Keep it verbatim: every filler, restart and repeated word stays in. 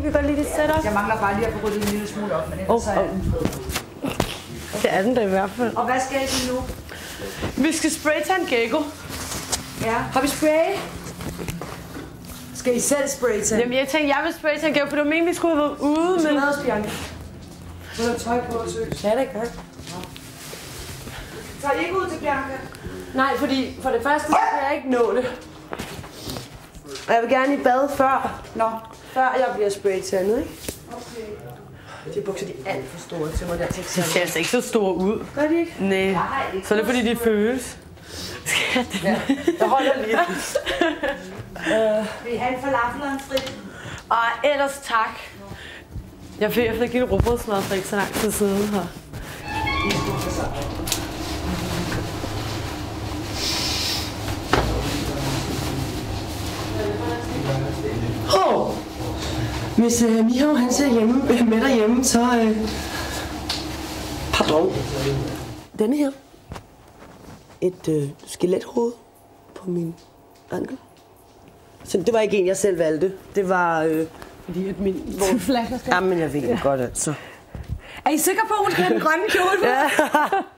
kan godt lide dit setup. Jeg mangler bare lige at få ryddet en lille smule op, men ellers oh, oh. er den fed. Det er den da i hvert fald. Og hvad skal I nu? Vi skal spraytan gecko. Ja. Har vi spray? Skal I selv spraytan? Jamen jeg tænkte, jeg vil spraytan gecko, for det var meningen, vi skulle have været ude. Du skal men... med os, Bianca. Du har tøj på, søs. Ja, det gør. Tager I ikke ud til Bianca? Nej, fordi for det første så kan jeg ikke nå det. Og jeg vil gerne i bad før. Nå. Før jeg bliver spraytannet, ikke? Okay. De bukser, de er alt for store til mig. Der de ser altså ikke så store ud. Gør de ikke? Nej. Så er det fordi, de føles. Skal ja. Jeg holder lige. uh. Vil I have en falafel og en frit? Og ellers tak. Jeg fik efter give et rugbrødsmad for ikke så lang tid siden her. Hov! Hvis uh, Miho han ser hjemme, øh, med derhjemme, så... Uh... Pardon. Denne her. Et uh, skelethoved på min ankel. Så det var ikke en, jeg selv valgte. Det var... Uh... Fordi at min... Hvor... Jamen, jeg ved det ja. godt, altså. Er I sikre på, at hun skal have den grønne kjole på? Ja.